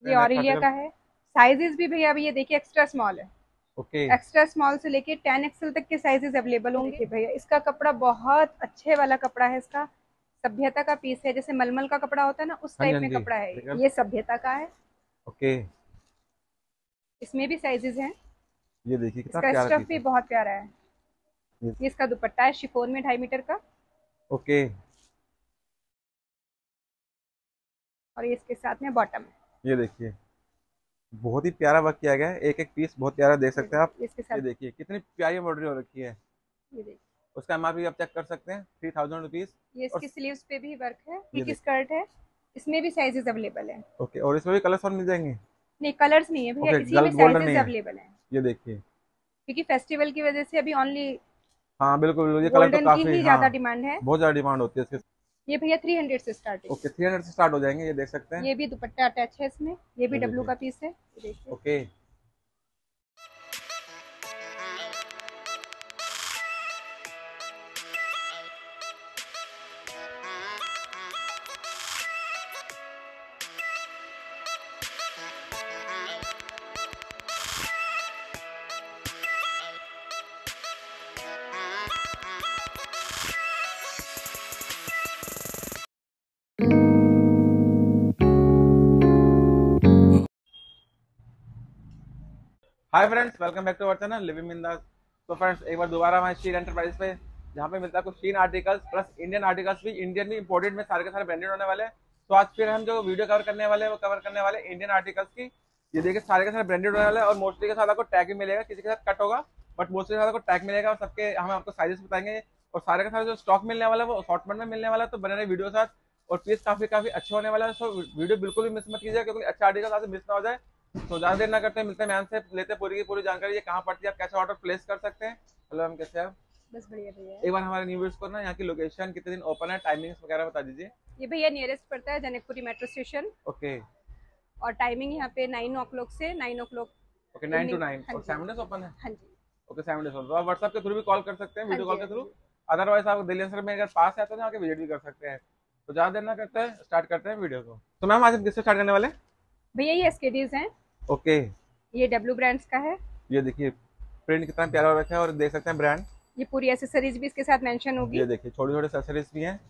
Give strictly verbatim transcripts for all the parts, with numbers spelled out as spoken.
सकते ये हैं नेक्स्ट ऑरेलिया आर्टिकल। का है। साइजेस भी भैया अभी ये देखिए एक्स्ट्रा स्मॉल है। ओके। एक्स्ट्रा स्मॉल से लेके टेन एक्सएल तक के साइजेस अवेलेबल होंगे। देखिए भैया इसका कपड़ा बहुत अच्छे वाला कपड़ा है इसका। सभ्यता का पीस है, जैसे मलमल का कपड़ा होता है ना, उस हाँ जी टाइप हाँ में जी कपड़ा है। देखा। ये सभ्यता का है। ओके। इसमें भी साइजेस हैं। ये देखिए कितना इसका प्यारा स्टफ पीस भी है। बहुत प्यारा है। ये। ये इसका दुपट्टा है शिफोन में ढाई मीटर का। ओके। और ये इसके साथ में बॉटम है। ये देखिए बहुत ही प्यारा वर्क किया गया है, एक एक पीस बहुत प्यारा देख ये सकते हैं आप। देखिए इसके साथ। ये देखिए कितनी प्यारी एम्ब्रॉयडरी हो रखी है। ये देखिए उसका एम आर पी आप चेक कर सकते हैं, थ्री थाउजेंड रुपीज। ये और इसकी स्लीव्स पे भी वर्क है, ये पिक देखिए। स्कर्ट है। इसमें भी साइजेस अवेलेबल है। ओके, और इसमें भी कलर्स और मिल जाएंगे। नहीं कलर्स नहीं है भैया, ओके, इसी में गर्ल्स गोल्डन साइजेस नहीं है। अवेलेबल हैं। ये देखिए। क्योंकि फेस्टिवल की वजह से अभी ओनली हाँ बिल्कुल बिल्कुल, ये कलर तो गोल्डन की काफी, ही हाँ ज्यादा डिमांड है। बहुत ज्यादा डिमांड होती है इसके। ये भैया थ्री हंड्रेड से स्टार्टिंग ओके, थ्री हंड्रेड से स्टार्ट हो जाएंगे, ये देख सकते है। हैं। ये भी दुपट्टा अटैच है इसमें। ये भी ये डब्लू देखिए। का पीस है, ये देखिए। Okay. Hi friends, welcome back to our channel living in the. तो फ्रेंड्स एक बार दोबारा हमारे शीन एंटरप्राइज पे, जहाँ पे मिलता है कुछ Shein articles plus Indian articles भी, इंडियन भी इंपोर्टेड में सारे के सारे ब्रांडेड होने वाले हैं। तो आज फिर हम जो वीडियो कवर करने वाले हैं वो कवर करने वाले इंडियन आर्टिकल्स की। ये देखिए सारे के सारे ब्रांडेड होने वाले हैं, और मोस्टली के साथ आपको टैग भी मिलेगा, किसी के साथ कट होगा बट मोस्टली के साथ आपको टैग मिलेगा, और सबके हम आपको साइजेस बताएंगे। और सारे के सारे जो स्टॉक मिलने वाला है वो असॉर्टमेंट में मिलने वाला है, तो बने रहे वीडियो के साथ। और पीस काफी काफी अच्छे होने वाला है, सो वीडियो बिल्कुल भी मिस मत कीजिए, क्योंकि अच्छा आर्टिकल आपसे मिस ना हो जाए। तो ज्यादा देर ना करते हैं, मिलते हैं मैम से, लेते हैं पूरी की पूरी जानकारी, ये कहाँ पड़ती है, आप कैसे ऑर्डर प्लेस कर सकते हैं। हेलो मैम, कैसे हैं आप? बस बढ़िया भैया। एक बार हमारे न्यू व्यूअर्स को ना यहाँ की लोकेशन, कितने दिन ओपन है, टाइमिंग्स वगैरह बता दीजिए। ये भैया नियरेस्ट पड़ता है जनकपुरी मेट्रो स्टेशन। ओके। और टाइमिंग यहाँ पे नाइन ओ क्लॉक से nine o'clock okay, nine to evening. Nine हाँ और जी। सेवन डेज ओपन है। हाँ जी। ओके, सेवन डेज तो आप व्हाट्सएप के थ्रू भी कॉल कर सकते हैं, हाँ वीडियो जी। कॉल हाँ के थ्रू। जी। अदरवाइज आप दिल्ली सर में अगर पास है तो यहाँ के विजिट भी कर सकते हैं। तो ज्यादा देर ना करते हैं, स्टार्ट करते हैं वीडियो को। तो मैम आज हम किससे स्टार्ट करने वाले हैं? भैया ये एसकेडीज हैं। ओके। ये डब्लू ब्रांड्स का है। ये देखिए प्रिंट कितना प्यारा रखा है, और देख सकते हैं ब्रांड। ये पूरी एसेसरीज भी इसके साथ मेंशन होगी। ये देखिए छोटे छोटे एक्सेसरीज भी हैं,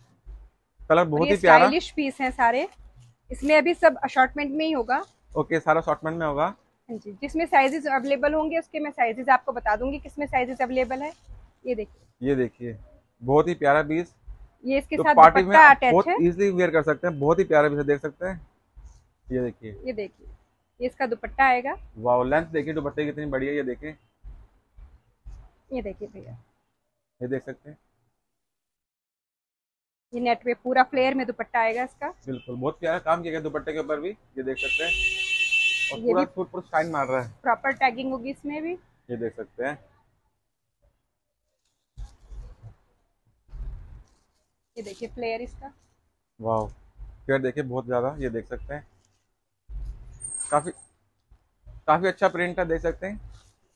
कलर और बहुत ये ही प्यारा। स्टाइलिश पीस हैं सारे। इसमें अभी सब अशॉर्टमेंट में ही होगा। ओके, सारा असॉर्टमेंट में होगा। हाँ जी, जिसमें साइजेस अवेलेबल होंगे उसके मैं साइजेस आपको बता दूंगी किसमें साइजेस अवेलेबल है। ये देखिए। ये देखिए बहुत ही प्यारा पीस, ये इसके जो साथ पार्टी में दुपट्टा आप अटैच बहुत है। इजीली वेयर कर सकते हैं, बहुत ही प्यारा पीस है, देख सकते हैं। ये देखिए। ये देखिए। ये इसका दुपट्टा आएगा। वाह, लेंथ देखिए दुपट्टे की कितनी बड़ी है, ये देखिए। ये देखिए भैया। ये देख सकते हैं। ये नेट पे पूरा फ्लेयर में दुपट्टा आएगा इसका। बिल्कुल बहुत प्यारा काम किया गया दुपट्टे के ऊपर भी, ये देख सकते हैं। और ये पूरा भी सूट पूरा शाइन मार रहा है। प्रॉपर टैगिंग होगी इसमें भी। ये देख सकते हैं। ये देखिए फ्लेयर इसका। वाह, फिर देखिए बहुत ज्यादा, ये देख सकते हैं। काफी काफी अच्छा प्रिंट है, देख सकते हैं।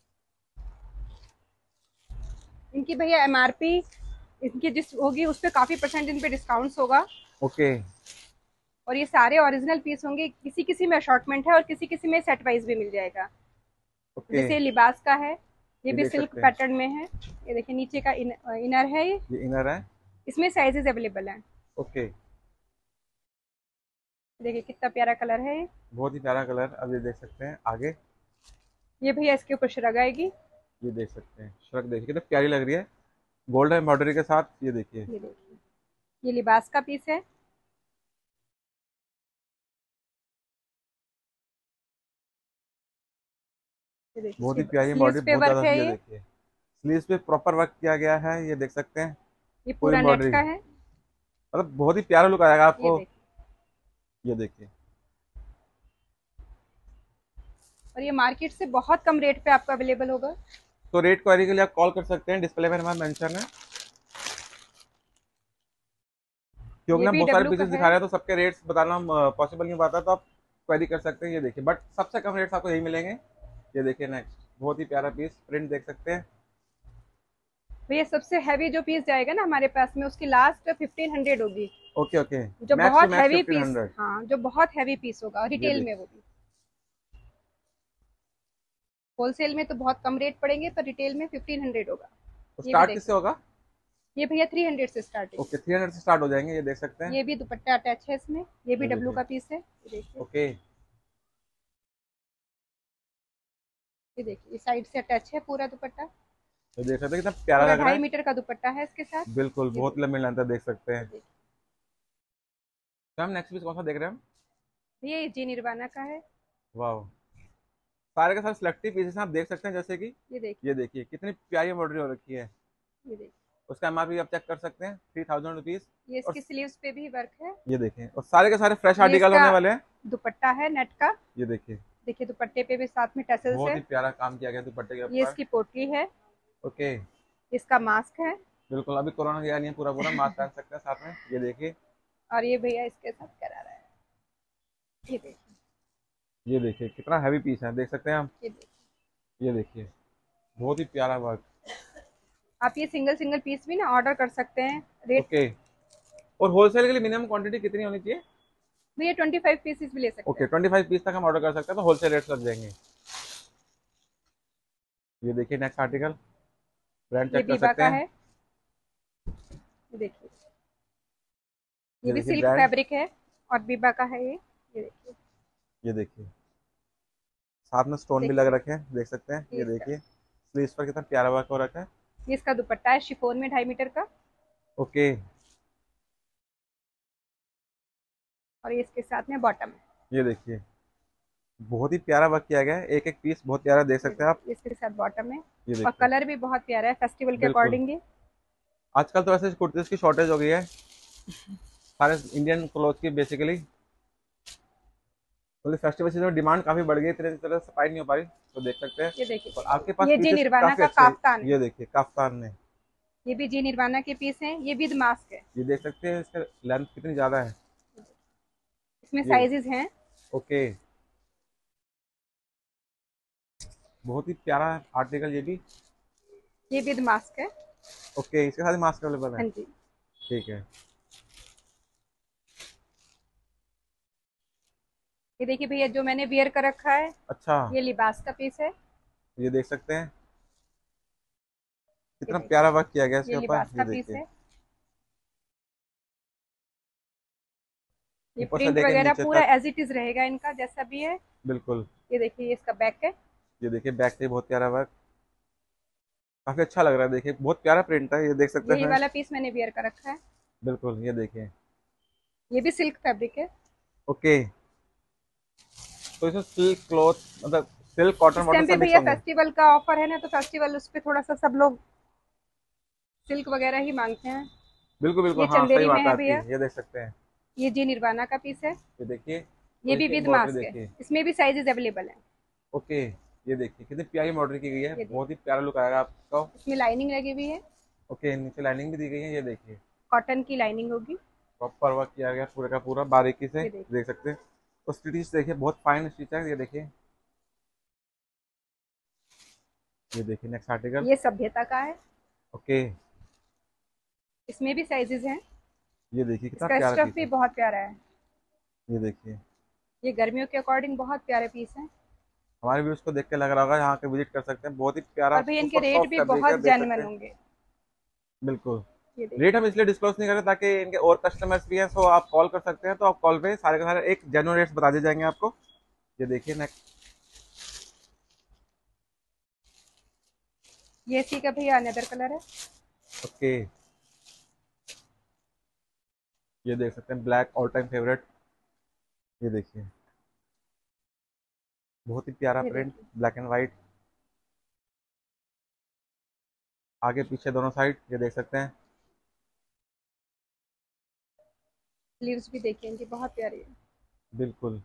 इनकी भैया एमआरपी इनकी जिस होगी उस पर काफी परसेंट इन पे डिस्काउंट्स होगा। ओके। और ये सारे ओरिजिनल पीस होंगे, किसी किसी में अशॉर्टमेंट है और किसी किसी में सेट वाइज भी मिल जाएगा। ओके। जैसे लिबास का है। ये ये भी देख सिल्क सकते हैं। पैटर्न में है। ये देखिए नीचे का इन, इनर है ये। ये इनर है। इसमें साइजेस अवेलेबल हैं। ओके। देखिए कितना प्यारा कलर है ये। बहुत ही प्यारा कलर, अब ये देख सकते हैं आगे। ये भैया इसके ऊपर श्रग आएगी। ये देख सकते हैं, श्रग देखिए कितनी प्यारी लग रही है, गोल्डन एम्ब्रॉयडरी के साथ, ये देखिए। ये देखिए। ये लिबास का पीस है। ये बहुत ही देखिए प्यारी स्लीव्स एम्ब्रॉयडरी, पे बहुत वर्क ज्यादा, है ये ये। देखिए। स्लीव्स पे प्रॉपर वर्क किया गया है, ये देख सकते हैं। ये पूरी पूरा नेट एम्ब्रॉयडरी, का है। मतलब बहुत ही प्यारा लुक आएगा ये आपको। देखिए। ये देखिए। और ये मार्केट से बहुत कम रेट पे आपको अवेलेबल होगा। तो रेट क्वारी के लिए आप कॉल कर सकते हैं, डिस्प्ले में हमारा मेंशन है, क्योंकि ये हम भी बहुत सारे डब्लू का पीसेस है। दिखा रहे हैं तो सबके रेट्स बताना पॉसिबल नहीं पाता, तो आप क्वेरी कर सकते हैं। ये देखिए, बट सबसे कम रेट्स आपको यही मिलेंगे। ये देखिए नेक्स्ट, बहुत ही प्यारा पीस, प्रिंट देख सकते हैं। भैया सबसे हैवी जो पीस जाएगा ना हमारे पास में उसकी लास्ट फिफ्टीन हंड्रेड होगी। Okay okay. जो मैक्स टू बहुत max heavy fifteen piece, hundred हाँ जो बहुत हैवी पीस होगा ये रिटेल देख में वो भी। होलसेल में तो बहुत कम रेट पड़ेंगे, पर रिटेल में फिफ्टीन हंड्रेड होगा। तो ये भी स्टार्ट किससे देखिए, होगा? ये भैया थ्री हंड्रेड से स्टार्टिंग। ओके, थ्री हंड्रेड से स्टार्ट हो जाएंगे, ये देख सकते हैं। ये भी दुपट्टा अटैच है इसमें, ये भी ये डब्लू देखिए। का पीस है, ये देखिए। ओके, ये देखिए साइड से अटैच है पूरा दुपट्टा। तो देख सकते हैं कितना प्यारा पूरा लग रहा ढाई है। मीटर का दुपट्टा है इसके साथ। बिल्कुल, ये बहुत देखिए, लंबी लेंथ है, देख सकते ये हैं। देखिए तो हम नेक्स्ट पीस कौन सा देख रहे हैं हम? ये जी निर्वाणा का है। वाह, सारे के सारे सिलेक्टिव पीसेस आप देख सकते हैं, जैसे कि ये देखिए, ये देखिए कितनी प्यारी एम्ब्रॉयडरी हो रखी है। ये देखिए, उसका एमआरपी आप चेक कर सकते हैं, थ्री थाउजेंड रुपीज। ये और इसकी स्लीव्स पे भी वर्क है। ये देखें, और सारे के सारे फ्रेश ये आर्टिकल इसका होने वाले हैं। दुपट्टा है नेट का। ये देखिए, देखिए दुपट्टे पे भी साथ में टसल्स बहुत है। ही प्यारा काम किया गया दुपट्टे के ये ऊपर। इसकी पोटली है। ओके, इसका मास्क है। बिल्कुल, अभी कोरोना गया नहीं है, पूरा पूरा मास्क पहन सकते हैं साथ में। ये देखिए, और ये भैया इसके साथ करा रहा है। ये देखिए, ये देखिए कितना हैवी पीस है, देख सकते हैं हम। ये देखिए। ये देखिए, बहुत ही प्यारा वर्क। आप ये सिंगल सिंगल पीस भी ना ऑर्डर कर सकते हैं। रेट ओके, और होलसेल के लिए मिनिमम क्वांटिटी कितनी होनी चाहिए? भैया ट्वेंटी फाइव पीसेस भी ले सकते ओके, हैं। ट्वेंटी फाइव पीस तक हम ऑर्डर कर सकते हैं, तो होलसेल रेट्स लग जाएंगे। ये देखिए नेक्स्ट आर्टिकल, ब्रांड ये चेक कर बीबा सकते का हैं। है। ये देखिए, ये ये भी देखिए सिल्क ब्रांड, फैब्रिक है और बीबा का है ये। ये देखिए, ये देखिए साथ में स्टोन भी लग देखिए रखे हैं, देख सकते हैं। ये ये इसका, देखिए स्लीव्स पर कितना प्यारा वर्क हो रखा है। ये इसका दुपट्टा है शिफोन में ढाई मीटर का। ओके, और ये इसके साथ में बॉटम है। ये देखिए बहुत ही प्यारा वर्क किया गया है, एक एक पीस बहुत प्यारा, देख ये सकते हैं आप। देखिए, इसके साथ बॉटम है। ये और देखिए, कलर भी बहुत प्यारा है फेस्टिवल के बिल्कुल, अकॉर्डिंग। ये आजकल तो वैसे कुर्तीज की शॉर्टेज हो गई है सारे इंडियन क्लोथ की बेसिकली। तो फेस्टिवल सीजन में डिमांड काफी बढ़ गई, इतने तरह सप्लाई नहीं हो पा रही, तो देख सकते हैं। ये देखिए, और आपके पास ये जी पीसेस निर्वाणा काफी का अच्छे हैं। काफ्तान है। ये देखिए काफ्तान में, ये भी जी निर्वाणा के पीस हैं, ये विद मास्क है। ये देख सकते हैं इसका लेंथ कितनी ज्यादा है। इसमें ये साइजेस हैं। ओके, बहुत ही प्यारा आर्टिकल ये भी। ये विद मास्क है। ओके, इसके साथ मास्क अवेलेबल है। हाँ जी। ठीक है, ये देखिए भैया जो मैंने वियर कर रखा है, अच्छा, ये लिबास का पीस है। ये देख सकते हैं ये कितना देखिए, प्यारा वर्क किया गया ये इसके ऊपर। लिबास ये का पीस देखिए है। ये ऊपर से प्रिंट लेके वगैरह नीचे पूरा तक, एज इट इज रहेगा इनका जैसा भी है। बिल्कुल। ये देखिए, ये इसका बैक है। ये देखिए बैक से बहुत प्यारा वर्क, काफी अच्छा लग रहा है, देखिए बहुत प्यारा प्रिंट है, ये देख सकते हैं यही फ्रेंड्स। वाला पीस मैंने वियर कर रखा है। बिल्कुल, ये देखिए। ये भी सिल्क फैब्रिक है। ओके, तो इसमें सिल्क क्लॉथ, मतलब सिल्क कॉटन इस वाटन टाइम पे सब मिक्स भैया होंगे। फेस्टिवल का ऑफर है ना, तो फेस्टिवल उस पे थोड़ा सा सब लोग सिल्क वगैरह ही मांगते हैं। बिल्कुल बिल्कुल, ये हाँ सही चंदेरी में बात है है आपकी, भैया। ये देख सकते हैं। ये जी निर्वाणा का पीस है। ये देखिए, ये और भी इसकी विद एम्ब्रॉयडरी मास्क है। देखिए। इसमें भी साइजेस अवेलेबल है। ओके, ये देखिए कितनी प्यारी एम्ब्रॉयडरी की गई है, ये देखिए, बहुत ही प्यारा लुक आएगा आपको। इसमें लाइनिंग लगी हुई है। ओके, नीचे लाइनिंग भी दी गई है, ये देखिए कॉटन की लाइनिंग होगी। प्रॉपर वर्क किया गया पूरे का पूरा बारीकी से, ये देखिए, देख सकते हैं। और स्टिच देखिए बहुत फाइन स्टिच है, ये देखिए। ये देखिए नेक्स्ट आर्टिकल। ये सभ्यता का है। ओके, इसमें भी साइजेस हैं। ये देखिए कितना इसका प्यारा स्टफ पीस भी है। बहुत प्यारा है। ये देखिए, ये गर्मियों के अकॉर्डिंग बहुत प्यारे पीस हैं। हमारे व्यूज को देख के लग रहा होगा यहाँ के विजिट कर सकते हैं, बहुत ही प्यारा और भैया इनके सुपर रेट सॉफ्ट भी फैब्रिक है, बहुत देख सकते जेन्युइन हैं। होंगे। बिल्कुल, ये रेट देखिए, हम इसलिए डिस्क्लोज नहीं कर रहे ताकि इनके और कस्टमर्स भी हैं, सो आप कॉल कर सकते हैं, तो आप कॉल पे सारे के सारे एक जेन्युइन रेट्स बता दिए जाएंगे आपको। ये देखिए नेक्स्ट। ये सी का भैया अनदर कलर है। ओके, ये देख सकते हैं ब्लैक ऑल टाइम फेवरेट। ये देखिए बहुत ही प्यारा ये प्रिंट, देखिए, ब्लैक एंड व्हाइट, आगे पीछे दोनों साइड, ये देख सकते हैं। स्लीव्स भी देखिए इनकी बहुत प्यारी है। बिल्कुल,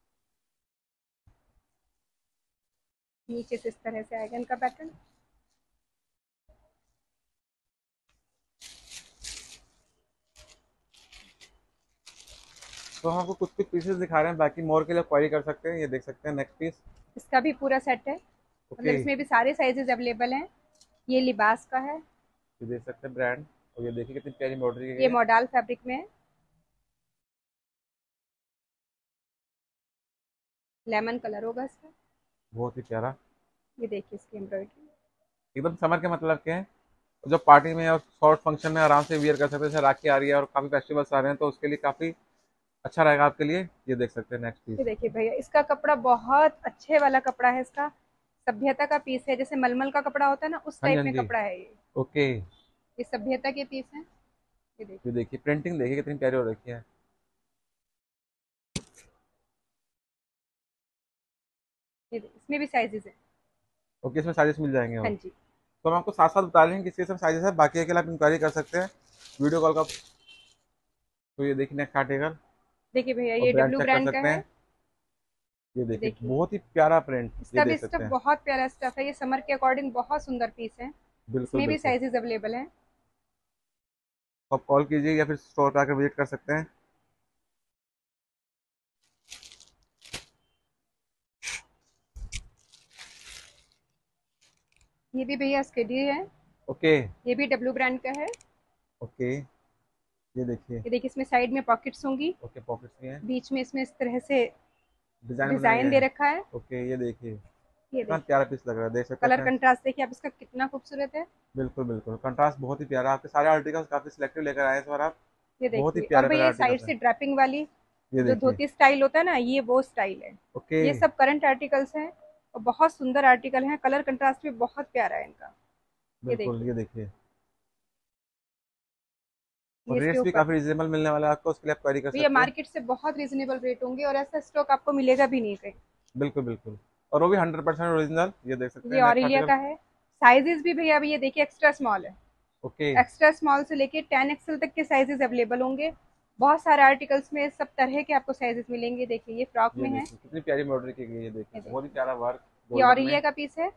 नीचे से इस तरह से आएगा इनका पैटर्न। तो हम आपको कुछ कुछ पीसेस दिखा रहे हैं, बाकी मोर के लिए क्वारी कर सकते हैं। ये देख सकते हैं नेक्स्ट पीस। इसका भी पूरा सेट है, ओके, मतलब इसमें भी सारे साइजेस अवेलेबल हैं। ये लिबास का है। ये देख सकते हैं ब्रांड, और ये देखिए कितनी प्यारी एम्ब्रॉयडरी की गई ये है। मॉडल फैब्रिक में है। लेमन कलर होगा इसका। बहुत ही प्यारा। ये देखिए इसकी एम्ब्रॉयडरी। एकदम समर के मतलब के हैं, जो पार्टी में और शॉर्ट फंक्शन में आराम से वियर कर सकते हैं। जैसे राखी आ रही है और काफी फेस्टिवल्स आ रहे हैं, तो उसके लिए काफी अच्छा रहेगा आपके लिए। ये देख सकते हैं नेक्स्ट पीस। ये देखिए भैया, इसका कपड़ा बहुत अच्छे वाला कपड़ा है इसका, सभ्यता का पीस है। जैसे मलमल का कपड़ा होता है ना, उस हाँ जी, टाइप हाँ में जी। कपड़ा है ये। ओके। ये सभ्यता के पीस है। ये देखिए। ये देखिए प्रिंटिंग, देखिए कितनी प्यारी हो रखी है। ये देखिए, इसमें भी साइजेस है। ओके, इसमें साइजेस मिल जाएंगे हाँ और जी। तो हम आपको साथ साथ बता रहे हैं किस किस में साइजेस है, बाकी के लिए आप इंक्वायरी कर सकते हैं वीडियो कॉल का। तो ये देखिए नेक्स्ट आर्टिकल, देखिए भैया, और ये ब्रांड डब्लू चेक कर ब्रांड का सकते है। हैं। ये ये देखिए देखिए, बहुत ही प्यारा प्रिंट, ये इसका भी देख स्टफ सकते हैं। बहुत प्यारा स्टफ है। ये समर के अकॉर्डिंग बहुत सुंदर पीस है। बिल्कुल इसमें भी बिल्कुल। साइजेस अवेलेबल है। तो आप कॉल कीजिए या फिर स्टोर पर आकर विजिट कर सकते हैं। ये भी भैया स्कडी है। ओके। ये भी डब्लू ब्रांड का है। ओके। ये देखिए। ये देखिए, इसमें साइड में पॉकेट्स होंगी, ओके, पॉकेट्स भी हैं, बीच में इसमें इस तरह से डिजाइन बनाया डिजाइन गया दे है। रखा है। ओके, ये देखिए ये कितना देखिए, प्यारा पीस लग रहा है, देख सकते हैं कलर फ्रेंड्स। कंट्रास्ट देखिए आप इसका कितना खूबसूरत है। बिल्कुल बिल्कुल, कंट्रास्ट बहुत ही प्यारा। आपके सारे आर्टिकल्स काफी सिलेक्टिव लेकर आए हैं इस बार आप। ये बहुत ही देखिए, और प्यारे प्यारे भैया साइड आर्टिकल्स हैं। से ड्रैपिंग वाली ये जो देखिए। धोती स्टाइल होता है ना, ये वो स्टाइल है। ओके। ये सब करंट आर्टिकल्स हैं और बहुत सुंदर आर्टिकल हैं। कलर कंट्रास्ट भी बहुत प्यारा है इनका। ये बिल्कुल, देखिए, ये देखिए। ये और इसके रेट्स भी ऊपर काफी रिजनेबल मिलने वाला है आपको, उसके लिए आप क्वेरी कर भैया सकते हैं। मार्केट से बहुत रीजनेबल रेट होंगे और ऐसा स्टॉक आपको मिलेगा भी नहीं कहीं। बिल्कुल बिल्कुल, और वो भी हंड्रेड परसेंट ओरिजिनल। ये देख सकते ये हैं नेक्स्ट ऑरिलिया आर्टिकल। का है। साइजेस भी भैया, अभी ये देखिए एक्स्ट्रा स्मॉल है। ओके। एक्स्ट्रा स्मॉल से लेके टेन एक्सएल तक के साइजेस अवेलेबल होंगे। बहुत सारे आर्टिकल्स में सब तरह के आपको साइजेस मिलेंगे। देखिए, ये फ्रॉक ये में है। देखिए कितनी प्यारी एम्ब्रॉयडरी की गई है, ये ये देखिए बहुत ही देखिए, प्यारा वर्क ये गोल्डन में। ऑरिलिया का पीस है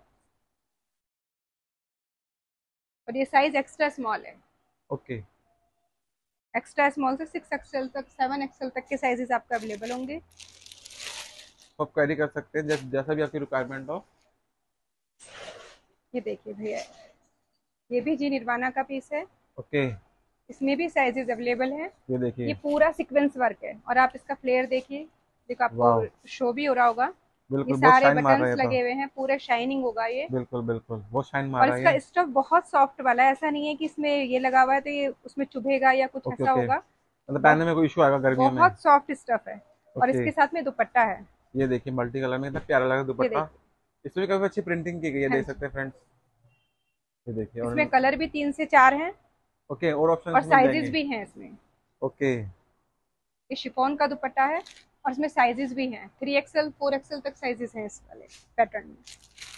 और ये साइज एक्स्ट्रा स्मॉल है। ओके। एक्स्ट्रा स्मॉल से सिक्स एक्सएल तक, सेवन एक्सएल तक के साइजेस आपको अवेलेबल होंगे। तो आप क्वेरी कर सकते हैं जैस, जैसा भी आपकी रिक्वायरमेंट हो। ये देखिए भैया, ये भी जी निर्वाणा का पीस है। ओके। इसमें भी साइजेस अवेलेबल हैं। ये ये देखिए। पूरा सीक्वेंस वर्क है और आप इसका फ्लेयर देखिए। देखो, आपको वाह, शो भी हो रहा होगा। ये बिल्कुल बहुत सारे शाइन मार रहा बटन्स है ये तो। लगे हुए हैं, पूरे शाइनिंग होगा ये। बिल्कुल बिल्कुल, बहुत शाइन मार और रहा है इसका ये। स्टफ बहुत सॉफ्ट वाला है। ऐसा नहीं है कि इसमें ये लगा हुआ है तो ये उसमें चुभेगा या कुछ ओके ऐसा ओके, होगा। मतलब बहुत पहनने में कोई इशू आएगा गर्मियों में। बहुत सॉफ्ट स्टफ है। और ओके। इसके साथ में दुपट्टा है। ये देखिए मल्टी कलर में कितना प्यारा लगा ये दुपट्टा। देखिए। इसमें भी काफी अच्छी प्रिंटिंग की गई है, हाँ देख जी। सकते हैं फ्रेंड्स। ये देखिए और इसमें कलर भी तीन से चार हैं ओके, और और ऑप्शंस मिल साइजेस जाएंगे। भी हैं इसमें। ओके। ये शिफॉन का दुपट्टा है और इसमें साइजेस भी हैं। थ्री एक्सएल फोर एक्सएल तक साइजेस हैं इस वाले पैटर्न में।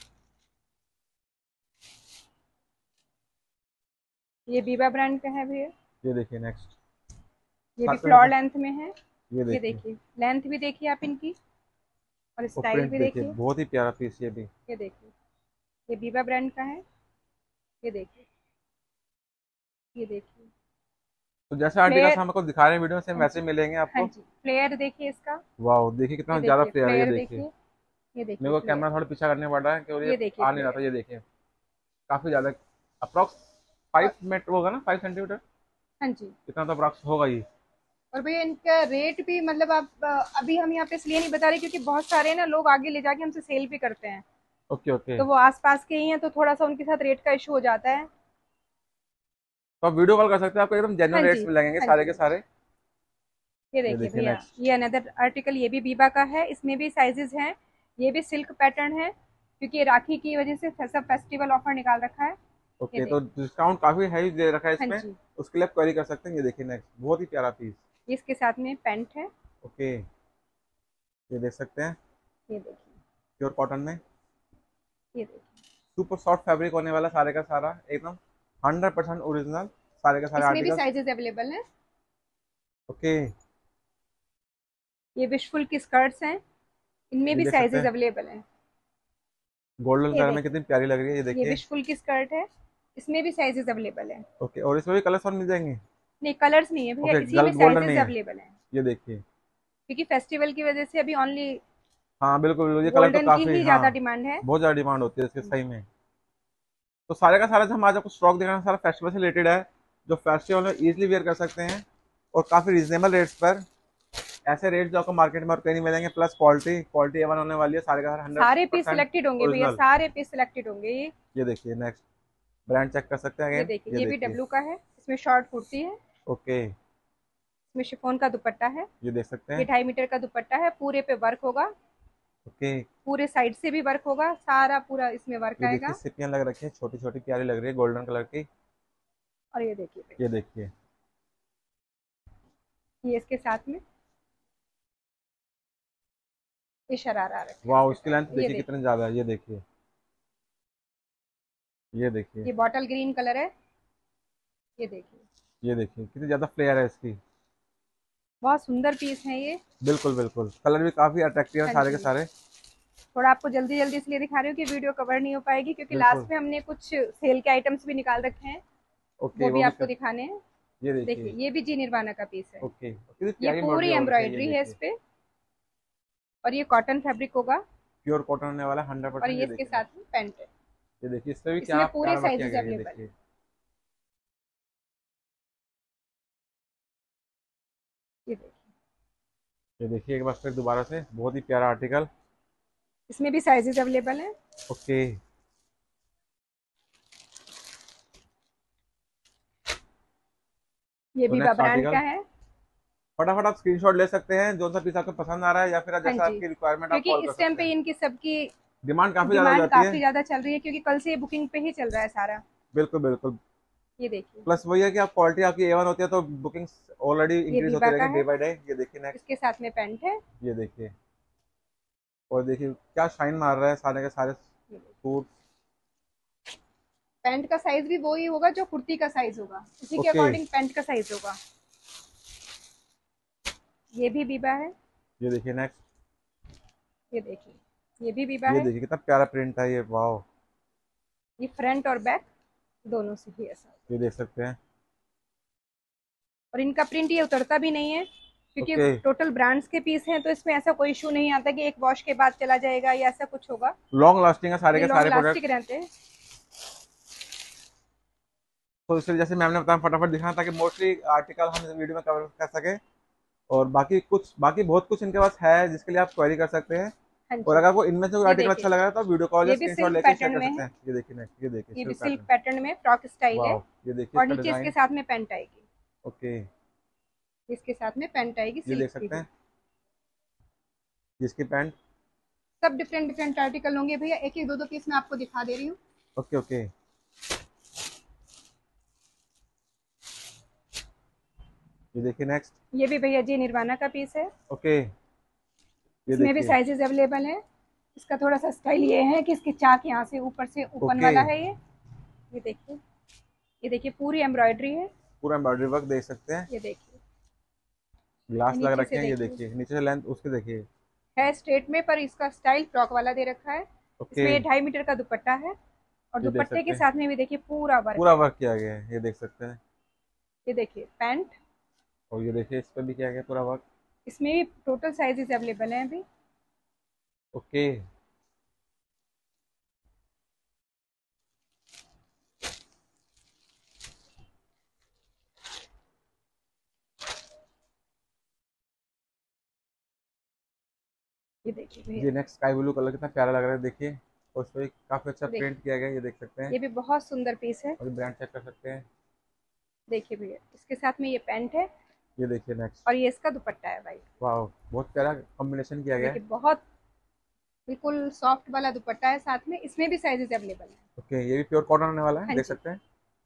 ये बीबा ब्रांड का है भैया। ये देखिए नेक्स्ट। ये भी साथ फ्लोर में लेंथ में है। ये ये देखिए। देखिए, लेंथ भी देखिए आप इनकी और और स्टाइल प्रिंट भी देखिए देखिए। बहुत ही प्यारा पीस ये भी। ये देखिए, ये बीबा ब्रांड का है। ये देखिए, ये देखिए तो जैसे आर्टिकल्स फ्लेयर। हम आपको दिखा रहे हैं वीडियो में, सेम हाँ वैसे जी, ही मिलेंगे हाँ आपको। जी, फ्लेयर देखिए इसका। वाह, देखिए कितना ये ज्यादा देखिए फ्लेयर है, ये फ्लेयर देखिए। देखिए। ये देखिए मेरे को फ्लेयर। कैमरा थोड़ा पीछा करने पड़ रहा है क्योंकि ये ये देखिए आ नहीं रहा था। फ्लेयर। ये देखिए काफी ज्यादा, अप्रॉक्स फाइव और मीटर होगा ना, फाइव सेंटीमीटर, हाँ जी, इतना तो अप्रॉक्स होगा ही। और भैया इनका रेट भी मतलब आप अ, अभी हम यहाँ पे इसलिए नहीं बता रहे क्योंकि बहुत सारे ना लोग आगे ले जाके हमसे सेल भी करते हैं। Okay okay. तो वो आसपास के ही हैं तो थोड़ा सा उनके साथ रेट का इशू हो जाता है। तो आप वीडियो कॉल कर सकते हैं, आपको एकदम हाँ जेन्युइन जी, रेट्स मिल जाएंगे हाँ सारे जी, के हाँ जी। सारे। ये ये देखिए देखिए भैया, नेक्स्ट। ये अनदर आर्टिकल, ये भी बीबा का है। इसमें भी साइजेस हैं। ये भी सिल्क पैटर्न है क्योंकि ये राखी की वजह से सब फेस्टिवल ऑफर निकाल रखा है। ये ओके, तो देखिए। डिस्काउंट काफी है दे रखा है हाँ इसमें, जी, उसके लिए आप क्वेरी कर सकते हैं। ये देखिए नेक्स्ट, बहुत ही प्यारा पीस। ये इसके साथ में पैंट है। ओके। ये देख सकते हैं ये देखिए, प्योर कॉटन में, ये देखिए। सुपर सॉफ्ट फैब्रिक होने वाला सारे का सारा, एकदम हंड्रेड परसेंट ओरिजिनल सारे के सारे इसमें भी आर्टिकल्स। साइजेस अवेलेबल हैं। ओके। ये विशफुल की स्कर्ट्स हैं। इनमें ये भी देख सकते साइजेस हैं अवेलेबल हैं। गोल्डन ये कलर में देखिए, कितनी प्यारी लग रही है, ये ये देखिए। विशफुल की स्कर्ट है। इसमें भी साइजेस अवेलेबल हैं। ओके, और इसमें भी कलर्स और मिल जाएंगे। नहीं, कलर्स नहीं है भैया, ओके, इसी में गल गोल्डन साइजेस नहीं है। अवेलेबल हैं। ये देखिए। क्योंकि फेस्टिवल की वजह से अभी ओनली हाँ बिल्कुल बिल्कुल, ये कलर तो गोल्डन की काफी, ही हाँ ज्यादा डिमांड है। बहुत ज्यादा डिमांड होती है इसके सही में। तो सारे का सारा जो हम आज आपको स्टॉक दिखाना सारा फेस्टिवल से रिलेटेड है, जो फेस्टिवल में इजीली वेयर कर सकते हैं और काफी रीजनेबल रेट्स पर। ऐसे रेट जो आपको मार्केट में और कहीं नहीं मिलेंगे, प्लस क्वालिटी क्वालिटी एवन होने वाली है, सारे का हंड्रेड सारे पीस परसेंट सिलेक्टेड होंगे भैया, ओरिजिनल। सारे पीस सिलेक्टेड होंगे। ये ये देखिए नेक्स्ट ब्रांड चेक कर सकते हैं ये अगेन, देखिए, ये ये भी देखिए। डब्लू का है, इसमें शॉर्ट कुर्ती है, ओके, इसमें शिफॉन का दुपट्टा है। ये देख सकते ये हैं। ढाई मीटर का दुपट्टा है, पूरे पे वर्क होगा, ओके, पूरे साइड से भी वर्क होगा, सारा पूरा इसमें वर्क ये देखिए आएगा। सिपियां लग रखी है, छोटी छोटी प्यारी लग रही है गोल्डन कलर की। और ये देखिए भैया, ये देखिए, ये इसके साथ में ये शरारा रखा है वाह, इसके उसकी साथ लेंथ में। ये देखिए देखिए, कितनी ज्यादा है, ये देखिए, ये देखिए, ये बॉटल ग्रीन कलर है। ये देखिए, ये देखिए कितनी ज्यादा फ्लेयर है इसकी। बहुत सुंदर पीस है ये। बिल्कुल बिल्कुल, कलर भी काफी अट्रैक्टिव है हाँ सारे के जी, सारे। थोड़ा आपको जल्दी जल्दी इसलिए दिखा रही हूँ कि वीडियो कवर नहीं हो पाएगी, क्योंकि बिल्कुल। लास्ट में हमने कुछ सेल के आइटम्स भी निकाल रखे हैं, ओके, वो भी वो भी आपको कर, दिखाने हैं। ये देखिए, देखिए। ये भी जी निर्वाणा का पीस है। ओके, कितनी ये प्यारी पूरी एम्ब्रॉयडरी हो रखी है, ये एम्ब्रॉयडरी है इस देखिए। पे, और ये कॉटन फैब्रिक होगा। प्योर कॉटन होने वाला हंड्रेड और परसेंट। ये ये इसके देखिए, साथ में पैंट है। ये देखिए इस पे भी क्या इसमें पूरे प्यारा वर्क किया साइजेस गया है, ये अवेलेबल है। देखिए। ये देखिए, ये देखिए एक बार फिर दोबारा से, बहुत ही प्यारा आर्टिकल। इसमें भी साइजेस अवेलेबल हैं। ओके, ये तो बीबा नेक्स्ट ब्रांड का आर्टिकल, है। फटाफट आप स्क्रीनशॉट ले सकते हैं, जो सा पीस आपको पसंद आ रहा है, या फिर हाँ जैसा जी, आपकी रिक्वायरमेंट आप क्योंकि कॉल कर इस टाइम सकते पे हैं। इनकी सबकी डिमांड काफी ज्यादा हो डिमांड जाती काफी है। ज्यादा चल रही है, क्योंकि कल से ये बुकिंग पे ही चल रहा है सारा। बिल्कुल बिल्कुल। ये देखिए, प्लस वही है कि आप क्वालिटी आपकी ए वन होती है तो बुकिंग ऑलरेडी ये इंक्रीज बीबा होती का रहेगी डे है, बाय डे। ये देखिए नेक्स्ट, इसके साथ में पैंट है। ये देखिए, और देखिए क्या शाइन मार रहा है सारे के सारे ये देखिए, सूट। पैंट का साइज भी वही होगा जो कुर्ती का साइज होगा, उसी के ओके, अकॉर्डिंग पैंट का साइज होगा। ये भी बीबा है। ये देखिए नेक्स्ट, ये देखिए, ये भी बीबा ये है। देखिए कितना प्यारा प्रिंट है ये, वाह। ये फ्रंट और बैक दोनों से ही ऐसा होगा। ये देख सकते हैं। और इनका प्रिंट ये उतरता भी नहीं है, क्योंकि ओके, टोटल ब्रांड्स के पीस हैं, तो इसमें ऐसा कोई इशू नहीं आता कि एक वॉश के बाद चला जाएगा या ऐसा कुछ होगा। लॉन्ग लास्टिंग है सारे ये के लॉन्ग सारे प्रोडक्ट। लास्टिक रहते हैं। तो इसलिए जैसे मैम ने बताया फटाफट दिखाना, ताकि मोस्टली आर्टिकल हम वीडियो में कवर कर सके। और बाकी कुछ बाकी बहुत कुछ इनके पास है जिसके लिए आप क्वेरी कर सकते हैं। हाँ और जी, अगर आपको इनमें से कोई ये आर्टिकल अच्छा देखिए, लग रहा है तो आप वीडियो कॉल या ये भी स्क्रीनशॉट सिल्क लेके चेक पैटर्न कर में सकते है। हैं। ये देखिए नेक्स्ट, ये देखिए ये भी सिल्क सिल्क पैटर्न। पैटर्न में फ्रॉक स्टाइल है। वाह, ये देखिए और इसका नीचे इसके डिजाइन। साथ में पैंट आएगी। ओके, इसके साथ में पैंट आएगी ये सिल्क देख की सकते ही। हैं जिसकी पैंट। सब डिफरेंट डिफरेंट आर्टिकल होंगे भैया, एक एक दो दो पीस मैं आपको दिखा दे रही हूँ। ओके ओके, ये देखिए नेक्स्ट। ये भी भैया जी निर्वाणा का पीस है। ओके, ये इसमें भी देखिए। साइजेस अवेलेबल है। इसका थोड़ा सा स्टाइल ये है कि इसकी चाक यहाँ से ऊपर से ओपन ओके, वाला है। ये ये देखिए, ये देखिए पूरी एम्ब्रॉयडरी है। पूरा एम्ब्रॉयडरी वर्क देख सकते हैं। ये देखिए, ग्लास लग नीचे रखे से हैं, ये देखिए, देखिए नीचे से लेंथ उसके देखिए। है स्ट्रेट में, पर इसका स्टाइल फ्रॉक वाला दे रखा है। ओके, इसमें ये ढाई मीटर का दुपट्टा है, और ये देख दुपट्टे सकते के हैं साथ में भी देखिए पूरा वर्क पूरा है। वर्क किया गया है, ये देख सकते हैं। ये देखिए पैंट। और ये देखिए इस पर भी किया गया पूरा वर्क। इसमें भी टोटल साइजेस अवेलेबल हैं अभी। ओके, ये देखिए भैया, ये नेक्स्ट स्काई ब्लू कलर कितना प्यारा लग रहा है देखिए। और उस पर काफी अच्छा ये देखिए, प्रिंट किया गया है, ये देख सकते हैं। ये भी बहुत सुंदर पीस है। और ब्रांड चेक कर सकते हैं। देखिए भैया, इसके साथ में ये पैंट है, ये देखिए नेक्स्ट, और ये इसका दुपट्टा है भाई। वाह, बहुत प्यारा कॉम्बिनेशन किया गया है। देखिए, बहुत बिल्कुल सॉफ्ट वाला दुपट्टा है साथ में। इसमें भी साइजेस अवेलेबल है। ओके, ये भी प्योर कॉटन होने वाला है, हाँ देख जी, सकते हैं।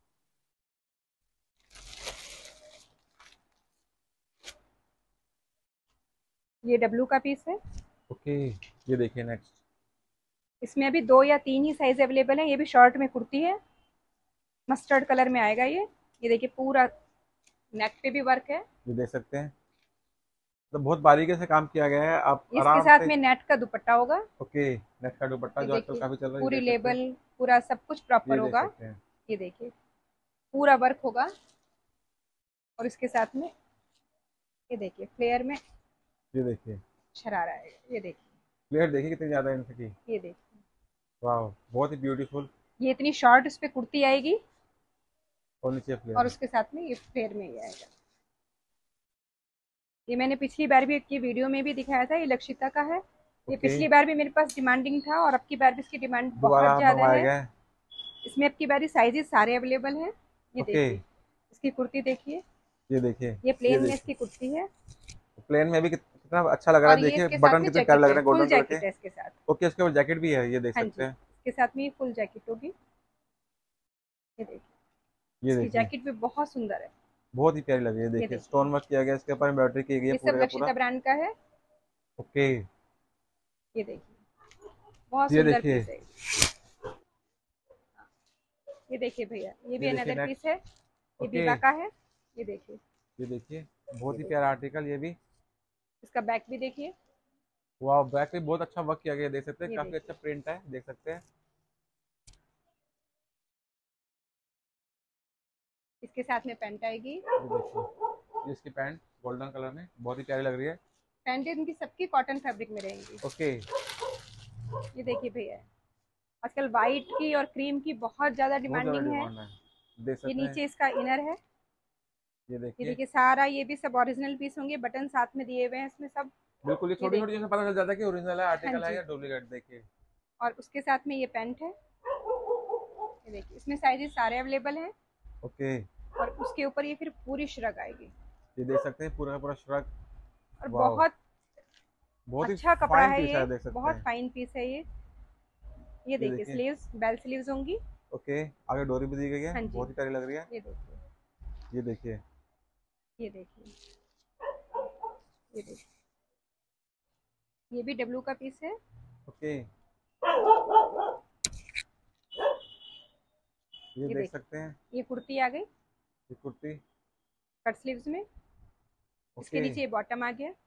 ये डब्लू का पीस है। ओके, ये देखिए नेक्स्ट, इसमें अभी दो या तीन ही साइज अवेलेबल है। ये भी शॉर्ट में कुर्ती है, मस्टर्ड कलर में आएगा ये। ये देखिए पूरा नेक पे भी वर्क है। ये देख सकते हैं, तो बहुत बारीकी से काम किया गया है, आप इसके आराम साथ से। में नेट का दुपट्टा होगा। ओके, नेक्स्ट का दुपट्टा ये जो आजकल देखिए, काफी चल रहा है, ये पूरी देख सकते हैं। लेबल पूरा सब कुछ प्रॉपर ये देख होगा। सकते हैं, ये देखिए पूरा वर्क होगा। और इसके साथ में ये देखिए फ्लेयर में ये देखिए शरारा है। ये देखिए, प्लेट देखिए कितनी ज्यादा इनकी की। ये देखिए, वाह, बहुत ही ब्यूटीफुल। ये इतनी शॉर्ट इस पे कुर्ती आएगी, और नीचे और प्लेट। उसके साथ में ये फ्लेयर में ही आएगा। ये मैंने पिछली बार भी की वीडियो में भी दिखाया था, ये लक्षिता का है। ये ओके, पिछली बार भी मेरे पास डिमांडिंग था और अब की बार भी इसकी डिमांड दोबारा बहुत ज्यादा मंगवाया है। गया है। इसमें अब की बारी साइजेस सारे अवेलेबल हैं। ये ओके, देखिए इसकी कुर्ती देखिए, ये देखिए, ये ये प्लेन में देखिए इसकी कुर्ती है। प्लेन में भी कित- कितना अच्छा लग रहा और है, ये देखिए इसके साथ बटन में कितने प्यारे जैकेट लग है, रहे हैं फुल गोल्डन कलर के। जैकेट है इसके साथ। ओके, इसके ऊपर जैकेट भी है, ये देख हाँ सकते जी, हैं। इसके साथ में ये फुल जैकेट होगी। ये देखिए ये इसकी देखिए जैकेट भी बहुत सुंदर है। बहुत ही प्यारी लग रही है, ये देखिए देखिए स्टोन वर्क किया गया, इसके ऊपर एम्ब्रॉयडरी की गई है ये सब पूरे का पूरा। लक्षिता ब्रांड का है। ओके, ये देखिए बहुत ये सुंदर देखिए, पीस है। ये देखिए भैया, ये भी ये देखिए अनदर पीस नेक्स्ट। है। ये ओके, बीबा का है। ये देखिए, ये देखिए ये बहुत ही देखिए प्यारा आर्टिकल ये भी। इसका बैक भी देखिए। वाह, बैक पे बहुत अच्छा वर्क किया गया है, देख सकते हैं ये काफी देखिए अच्छा प्रिंट है, देख सकते हैं। इसके साथ में पैंट आएगी। ये देखिए, ये इसकी पैंट गोल्डन कलर में बहुत ही प्यारी लग रही है। पैंट इनकी सबकी कॉटन फैब्रिक में रहेंगी। ओके, ये देखिए भैया, आजकल वाइट की और क्रीम की बहुत ज्यादा बहुत ज्यादा डिमांडिंग है। डिमांड है, देख ये सकते हैं। नीचे इसका इनर है। ये ये देखिए देखिए सारा, ये भी सब ओरिजिनल पीस होंगे, बटन साथ में दिए हुए हैं इसमें सब। बिल्कुल, ये ये छोटी छोटी देखिए, चीजें पता चल जाता है कि ओरिजिनल है, हाँ आर्टिकल है जी, या डुप्लीकेट। देखिए और उसके साथ में ये पैंट है। ये देखिए इसमें साइजेस सारे अवेलेबल हैं। ओके, और उसके ऊपर ये फिर पूरी श्रग आएगी। ये देख सकते हैं पूरा का पूरा श्रग। और वाह, बहुत बहुत ही अच्छा कपड़ा फाइन है पीस ये, है, देख सकते बहुत हैं। फाइन पीस है ये। ये ये देखिए देखिए, स्लीव्स, बेल स्लीव्स होंगी। ओके, आगे डोरी भी दी गई है, हाँ जी, बहुत ही प्यारी लग रही है। ये देखिए, ये देखिए, ये देखिए, ये देखिए ये भी डब्लू का पीस है। ओके, ये ये देख देखिए सकते हैं। ये कुर्ती आ गई ये कुर्ती। कट स्लीव्स में। इसके ओके, नीचे ये बॉटम आ गया।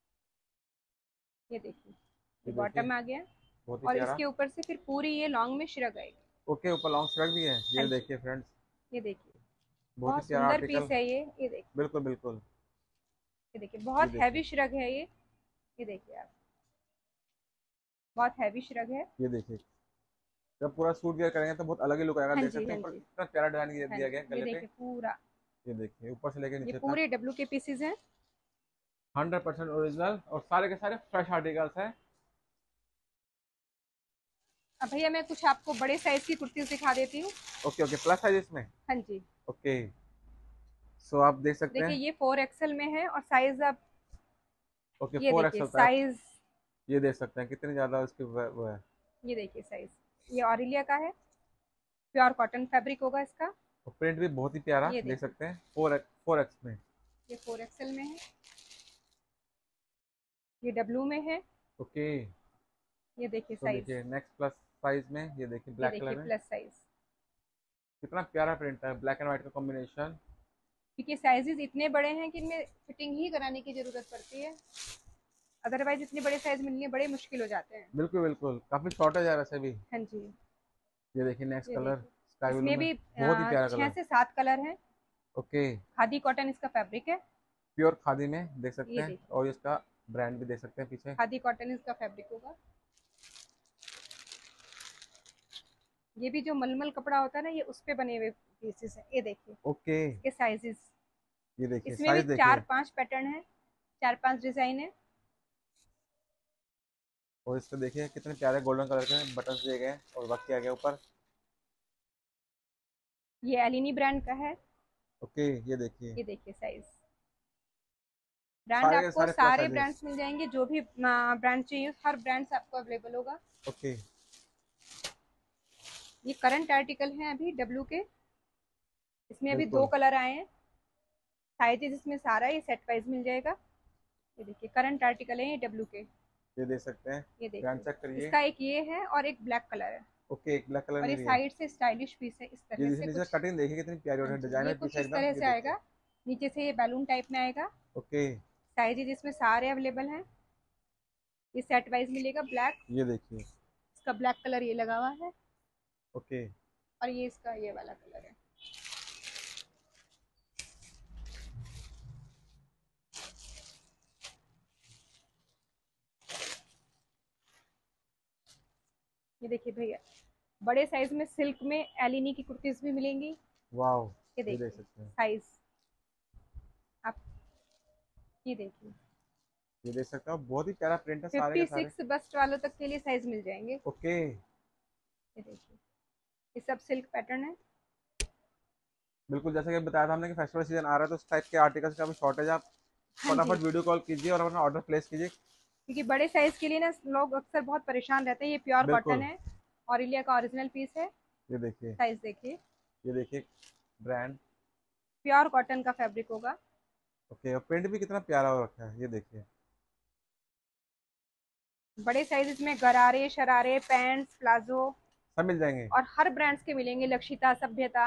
ये देखिए ये ये देखिए बॉटम आ गया। बहुत ही और प्यारा। इसके ऊपर से फिर पूरी ये लॉन्ग में श्रग आएगी। ओके, ऊपर लॉन्ग श्रग भी है, हाँ ये जी, देखिए फ्रेंड्स, ये देखिए बहुत ही बहुत प्यारा सुंदर आर्टिकल। पीस है ये। ये देखिए, बिल्कुल बिल्कुल। ये देखिए ये बहुत देखिए, हैवी श्रग है ये। ये देखिए आप, बहुत हैवी श्रग है। ये देखिए जब पूरा सूट वेयर करेंगे तो बहुत अलग ही लुक आएगा, हाँ देख जी, सकते हाँ हैं ऊपर जी, कितना प्यारा डिजाइन हाँ दिया गया है जी, ये गले पे। देखिए पूरा, ये देखिए ऊपर से लेके ये नीचे तक पूरे डब्लू के पीसेज हैं। हंड्रेड परसेंट ओरिजिनल और सारे के सारे फ्रेश आर्टिकल्स हैं। अब भैया मैं कुछ आपको बड़े साइज की कुर्ती दिखा देती हूँ। ओके ओके, प्लस साइज इसमें। हाँ जी, ओके, सो आप देख सकते देखिए हैं। ये फोर एक्सएल में है और साइज आप, ओके, ये फोर देखिए एक्सएल तक साइज, ये देख सकते हैं कितनी ज्यादा उसकी वो वो है। ये देखिए साइज, ये ऑरिलिया का है, प्योर कॉटन फैब्रिक होगा इसका। और प्रिंट भी बहुत ही प्यारा, ये देख देखिए सकते हैं फोर फोर एक्स में। ये फोर एक्सएल में है, ये डब्लू में है। ओके, ये देखिए तो साइज, देखिए नेक्स्ट प्लस साइज में, ये देखिए ये ब्लैक देखिए कलर में, प्लस साइज। कितना प्यारा प्रिंट है, ब्लैक एंड व्हाइट का कॉम्बिनेशन। क्योंकि साइजेस इतने बड़े हैं कि इनमें फिटिंग ही कराने की जरूरत पड़ती है, अदरवाइज इतने बड़े साइज मिलने बड़े मुश्किल हो जाते हैं। बिल्कुल बिल्कुल, काफी शॉर्टेज है वैसे भी। हाँ जी, ये देखिए नेक्स्ट ये कलर देखिए स्काई ब्लू इसमें में, भी बहुत ही अ, प्यारा छह कलर। से सात कलर हैं। ओके, खादी कॉटन इसका फैब्रिक है। प्योर खादी में देख सकते ये हैं, देखिए और इसका ब्रांड भी देख सकते हैं पीछे। खादी कॉटन इसका फैब्रिक होगा। ये भी जो मलमल कपड़ा होता है ना, ये उस पे बने हुए पीसेस हैं। ये देखिए ओके, इसके साइजेस, ये देखिए इसमें भी साइज चार देखिए, पांच पैटर्न है, चार पांच डिजाइन है। और इसको देखिए कितने प्यारे गोल्डन कलर के बटन दिए गए हैं और वर्क किया गया ऊपर। ये एलिनी ब्रांड का है। ओके, ये देखिए ये देखिए साइज, ब्रांड सारे के आपको सारे प्लस सारे साइजेस। ब्रांड्स मिल जाएंगे, जो भी ब्रांड चाहिए हर ब्रांड्स आपको अवेलेबल होगा। ओके, ये करंट आर्टिकल हैं अभी डब्लू के, इसमें अभी दो बिल्कुल, कलर आए हैं। साइजेस इसमें सारा ये सेट वाइज मिल जाएगा। ये देखिए करंट आर्टिकल है ये डब्लू के। ये देख सकते हैं, ये ब्रांड देखिए चेक करिए। इसका एक ये है और एक ब्लैक कलर है। ओके, एक ब्लैक कलर और में ये भी है। साइड से स्टाइलिश पीस है, इस ये तरह से नीचे नीचे कुछ। कटिंग देखिए कितनी प्यारी, हाँ और जी, ये डिजाइनर कुछ पीस है इस एकदम, तरह ये से देखिए। आएगा। नीचे से ये बैलून टाइप में आएगा। ओके, साइजेज इसमें सारे अवेलेबल हैं। ये सेट वाइज मिलेगा ब्लैक। ये देखिए। इसका ब्लैक कलर ये लगा हुआ है। ओके, और ये इसका ये वाला कलर है। ये देखिए भैया, बड़े साइज में सिल्क में एलिनी की कुर्तीज भी मिलेंगी। वाओ, ये ये देख देखिए सकते हैं। साइज आप, ये देखिए ये देख सकते हो, बहुत ही प्यारा प्रिंट है सारे के सारे। फिफ्टी सिक्स बस्ट वालों तक के लिए साइज मिल जाएंगे। ओके। ये देखिए ये सब सिल्क पैटर्न है। बिल्कुल, जैसे कि बताया था हमने कि फेस्टिवल सीजन आ रहा है, तो इस टाइप के आर्टिकल्स का भी शॉर्टेज, आप हाँ जी, फटाफट वीडियो कॉल कीजिए और अपना ऑर्डर प्लेस कीजिए। क्योंकि बड़े साइज के लिए ना लोग अक्सर बहुत परेशान रहते हैं। ये प्योर कॉटन बिल्कुल। है, ऑरिलिया का ओरिजिनल पीस है। ये देखिए, साइज देखिए, ये देखिए ब्रांड। प्योर कॉटन का फैब्रिक होगा। ओके, और प्रिंट भी कितना प्यारा हो रखा है, ये देखिए। बड़े साइजेस में गरारे, शरारे, पैंट्स, प्लाजो सब मिल जाएंगे। और हर ब्रांड्स के मिलेंगे। लक्षिता, सभ्यता।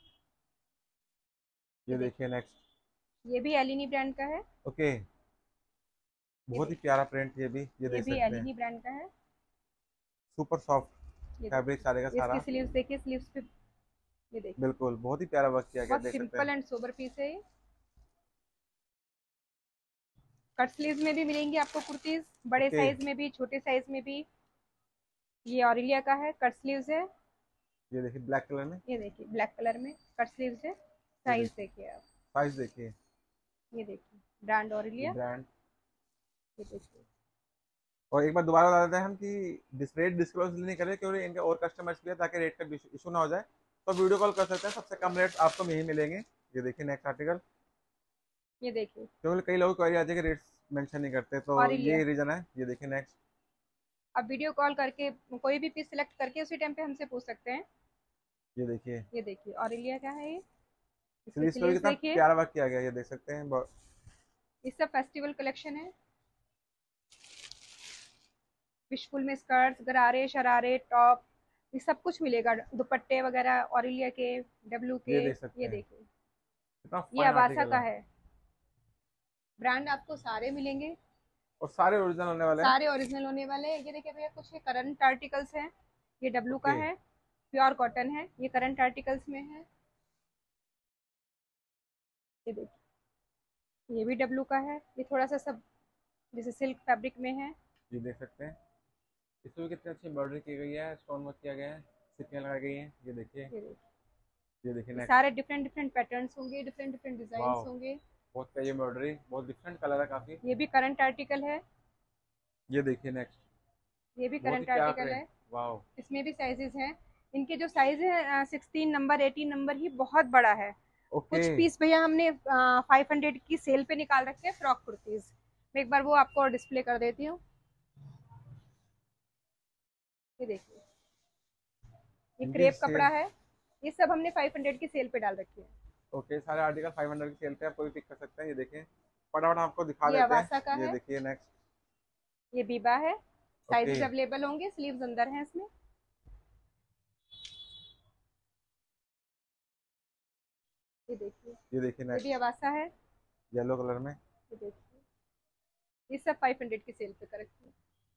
ये ये देखिए देखिए नेक्स्ट। ये भी एलिनी ब्रांड का है। ओके, ये बहुत ही देखिए प्यारा प्रिंट, ये भी ये ये देख भी सकते हैं। एलिनी ब्रांड का है। सुपर सॉफ्ट ये फैब्रिक सारे का देखिए इसकी सारा। स्लीव्स देखिए, स्लीव्स पे ये देखिए बिल्कुल, बहुत ही प्यारा वर्क किया गया, बहुत देख सकते हैं। सिंपल एंड सोबर पीस है ये। कट स्लीव्स में भी मिलेंगी आपको कुर्तीज, बड़े ओके, साइज में भी, छोटे साइज में भी। ये ऑरिलिया का है, कट स्लीव्स है। ये देखिए ब्लैक कलर में। ये देखिए ब्लैक कलर में कट स्लीव्स है। ये साइज देखिए देखिए आप। साइज देखिए। ये देखिए ब्रांड ये ऑरिलिया। ब्रांड। ये देखिए और एक बार दोबारा बता देते हैं हम कि डिस रेट डिस्क्लोज नहीं करें, क्योंकि इनके और कस्टमर्स भी है, ताकि रेट का इशू ना हो जाए। तो वीडियो कॉल कर सकते हैं, सबसे कम रेट आपको यहीं मिलेंगे। ये देखिए नेक्स्ट आर्टिकल। ये देखिए क्योंकि कई लोगों को क्वेरी आती है कि रेट्स मेंशन नहीं करते, तो ऑरिलिया। ये रीजन है। ये देखिए नेक्स्ट। आप वीडियो कॉल करके कोई भी पीस सिलेक्ट करके उसी टाइम पे हमसे पूछ सकते हैं। ये देखिए ये देखिए ऑरिलिया का है ये। इसके स्लीव्स पे भी स्लीव्स कितना देखिए। प्यारा वर्क किया गया है, ये देख सकते हैं। बहुत- ये सब फेस्टिवल कलेक्शन है। विशफुल में स्कर्ट्स, गरारे, शरारे, टॉप, ये सब कुछ मिलेगा। दुपट्टे वगैरह ऑरिलिया के, डब्लू ये के। देख सकते ये हैं, देखिए कितना ये फाइन अबासा आर्टिकल का है। है। ब्रांड आपको सारे मिलेंगे, और सारे ओरिजिनल होने वाले हैं। सारे ओरिजिनल होने वाले हैं। ये देखिए भैया कुछ ये करंट आर्टिकल्स हैं। ये डब्लू का ओके। है, प्योर कॉटन है। ये करंट आर्टिकल्स में है। ये देखिए ये भी डब्लू का है। ये थोड़ा सा सब जैसे सिल्क फैब्रिक में है। ये देख सकते हैं, इसमें भी कितनी अच्छी एम्ब्रॉयडरी की गई है, स्टोन वर्क किया गया है, सिक्कियाँ लगाई गई हैं। ये देखिए। ये देखिए ये देखिए ये नेक्स्ट। सारे डिफरेंट डिफरेंट पैटर्न्स होंगे, डिफरेंट डिफरेंट डिजाइन वाह, होंगे। बहुत प्यारी एम्ब्रॉयडरी, बहुत डिफरेंट कलर है काफी। ये भी करंट आर्टिकल है। ये देखिए नेक्स्ट। ये भी बहुत ही करंट प्यारा आर्टिकल प्रिंट। है। वाह। इसमें भी साइजेस हैं। इनके जो साइज है सिक्सटीन नंबर, एटीन नंबर ही बहुत बड़ा है। ओके। कुछ पीस भैया हमने फाइव हंड्रेड की सेल पे निकाल रखे हैं, फ्रॉक कुर्तीज। मैं एक बार वो आपको डिस्प्ले कर देती हूँ। ये देखिए ये इनकी क्रेप कपड़ा सेल। है। ये सब हमने फाइव हंड्रेड की सेल पे डाल रखी है। ओके, सारे आर्टिकल फाइव हंड्रेड की सेल पे आप कोई पिक कर सकते हैं। ये देखिए, फटाफट आपको दिखा ये देते हैं। अवासा का ये है। देखिए नेक्स्ट। ये बीबा है। ओके। साइजेस अवेलेबल होंगे, स्लीव्स अंदर हैं इसमें। ये देखिए ये देखिए ये भी नेक्स्ट। अवासा है। येलो कलर में। ये देखिए ये सब फाइव हंड्रेड की सेल पे कर रखी है।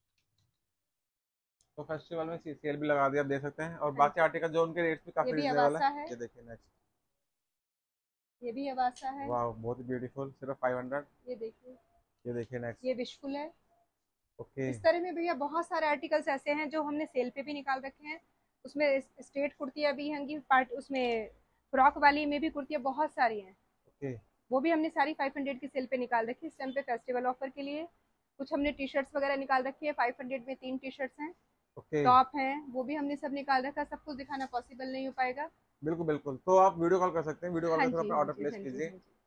तो फेस्टिवल में सेल भी लगा दिया, आप देख सकते हैं, और हाँ बाकी जी आर्टिकल जो उनके रेट्स भी ये काफी भी रिजनेबल है। अवासा है। ये देखिए नेक्स्ट। ये भी अवासा है। वाह, बहुत ही ब्यूटीफुल, सिर्फ फाइव हंड्रेड। ये देखिए ये देखिए नेक्स्ट। ये विशफुल है। ओके। इस तरह में भैया बहुत सारे आर्टिकल्स ऐसे हैं जो हमने सेल पे भी निकाल रखे हैं। उसमें स्ट्रेट कुर्तियाँ भी होंगी, पार्ट उसमें फ्रॉक वाली में भी कुर्तियाँ बहुत सारी हैं। ओके। वो भी हमने सारी फाइव हंड्रेड की सेल पे निकाल रखी है इस टाइम पे फेस्टिवल ऑफर के लिए। कुछ हमने टी शर्ट्स वगैरह निकाल रखी है, फाइव हंड्रेड में तीन टी शर्ट्स हैं, ओके। टॉप हैं, वो भी हमने सब निकाल रखा है। सब कुछ दिखाना पॉसिबल नहीं हो पाएगा। बिल्कुल बिल्कुल, तो आप वीडियो कॉल कर सकते हैं, वीडियो कॉल हाँ के थ्रू जी अपना हाँ ऑर्डर जी प्लेस हाँ जी कीजिए। हाँ जी।